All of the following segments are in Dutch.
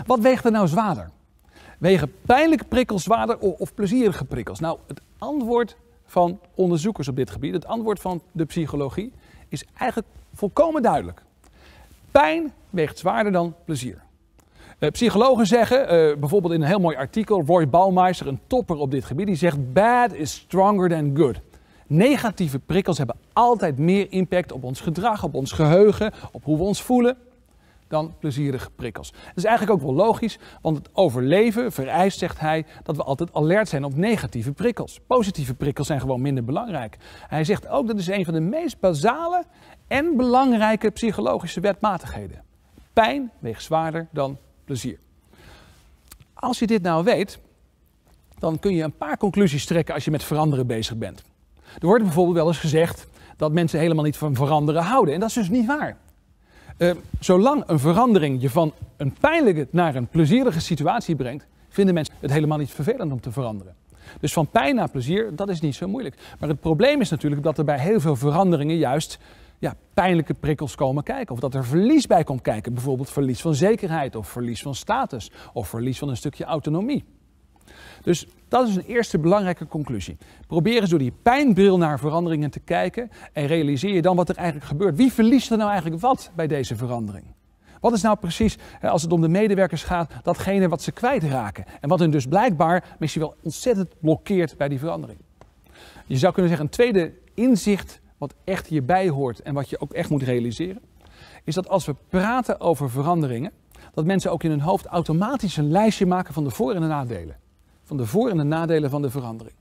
Wat weegt er nou zwaarder? Wegen pijnlijke prikkels zwaarder of plezierige prikkels? Nou, het antwoord van onderzoekers op dit gebied, het antwoord van de psychologie, is eigenlijk volkomen duidelijk. Pijn weegt zwaarder dan plezier. Psychologen zeggen, bijvoorbeeld in een heel mooi artikel, Roy Baumeister, een topper op dit gebied, die zegt: bad is stronger than good. Negatieve prikkels hebben altijd meer impact op ons gedrag, op ons geheugen, op hoe we ons voelen, dan plezierige prikkels. Dat is eigenlijk ook wel logisch, want het overleven vereist, zegt hij, dat we altijd alert zijn op negatieve prikkels. Positieve prikkels zijn gewoon minder belangrijk. Hij zegt ook dat is een van de meest basale en belangrijke psychologische wetmatigheden. Pijn weegt zwaarder dan plezier. Als je dit nou weet, dan kun je een paar conclusies trekken als je met veranderen bezig bent. Er wordt bijvoorbeeld wel eens gezegd dat mensen helemaal niet van veranderen houden. En dat is dus niet waar. Zolang een verandering je van een pijnlijke naar een plezierige situatie brengt, vinden mensen het helemaal niet vervelend om te veranderen. Dus van pijn naar plezier, dat is niet zo moeilijk. Maar het probleem is natuurlijk dat er bij heel veel veranderingen juist pijnlijke prikkels komen kijken. Of dat er verlies bij komt kijken. Bijvoorbeeld verlies van zekerheid of verlies van status of verlies van een stukje autonomie. Dus dat is een eerste belangrijke conclusie. Probeer eens door die pijnbril naar veranderingen te kijken en realiseer je dan wat er eigenlijk gebeurt. Wie verliest er nou eigenlijk wat bij deze verandering? Wat is nou precies, als het om de medewerkers gaat, datgene wat ze kwijtraken? En wat hen dus blijkbaar misschien wel ontzettend blokkeert bij die verandering. Je zou kunnen zeggen, een tweede inzicht wat echt hierbij hoort en wat je ook echt moet realiseren, is dat als we praten over veranderingen, dat mensen ook in hun hoofd automatisch een lijstje maken van de voor- en de nadelen. Van de voor- en de nadelen van de verandering.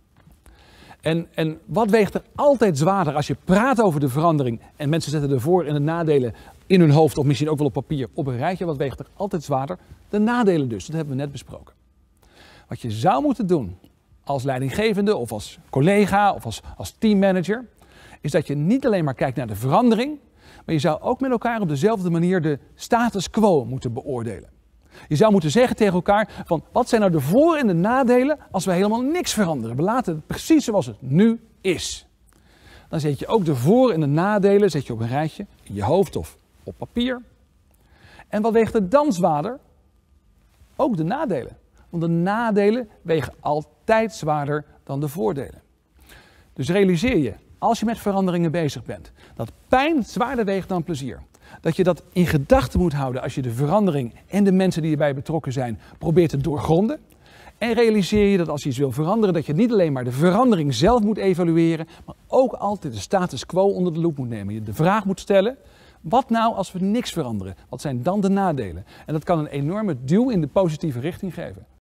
En wat weegt er altijd zwaarder als je praat over de verandering en mensen zetten de voor- en de nadelen in hun hoofd of misschien ook wel op papier op een rijtje? Wat weegt er altijd zwaarder? De nadelen dus, dat hebben we net besproken. Wat je zou moeten doen als leidinggevende of als collega of als teammanager, is dat je niet alleen maar kijkt naar de verandering, maar je zou ook met elkaar op dezelfde manier de status quo moeten beoordelen. Je zou moeten zeggen tegen elkaar van wat zijn nou de voor- en de nadelen als we helemaal niks veranderen. We laten het precies zoals het nu is. Dan zet je ook de voor- en de nadelen zet je op een rijtje in je hoofd of op papier. En wat weegt er dan zwaarder? Ook de nadelen. Want de nadelen wegen altijd zwaarder dan de voordelen. Dus realiseer je, als je met veranderingen bezig bent, dat pijn zwaarder weegt dan plezier. Dat je dat in gedachten moet houden als je de verandering en de mensen die erbij betrokken zijn probeert te doorgronden. En realiseer je dat als je iets wil veranderen, dat je niet alleen maar de verandering zelf moet evalueren, maar ook altijd de status quo onder de loep moet nemen. Je de vraag moet stellen, wat nou als we niks veranderen? Wat zijn dan de nadelen? En dat kan een enorme duw in de positieve richting geven.